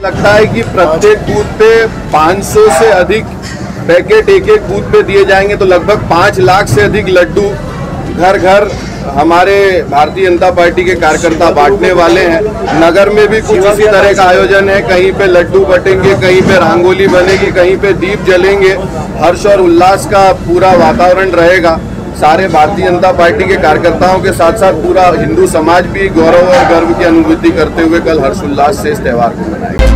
लगता है कि प्रत्येक बूथ पे 500 से अधिक पैकेट एक बूथ पे दिए जाएंगे, तो लगभग 5 लाख से अधिक लड्डू घर घर हमारे भारतीय जनता पार्टी के कार्यकर्ता बांटने वाले हैं। नगर में भी कुछ इसी तरह का आयोजन है, कहीं पे लड्डू बटेंगे, कहीं पे रंगोली बनेगी, कहीं पे दीप जलेंगे। हर्ष और उल्लास का पूरा वातावरण रहेगा। सारे भारतीय जनता पार्टी के कार्यकर्ताओं के साथ साथ पूरा हिंदू समाज भी गौरव और गर्व की अनुभूति करते हुए कल हर्ष उल्लास से इस त्यौहार को मनाएगा।